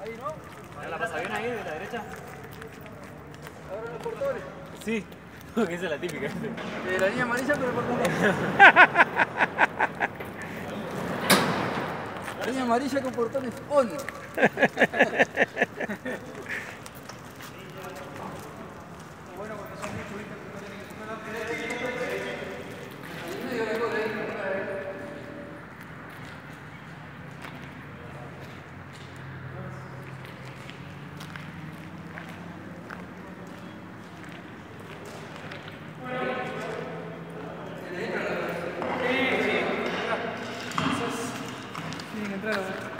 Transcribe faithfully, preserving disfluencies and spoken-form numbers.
Ahí, ¿no? ¿Ya la pasa bien ahí, de la derecha? Ahora los portones. Sí, porque esa es la típica. De la línea amarilla con el portón rojo. La línea amarilla con portones on. Tienen que entrar.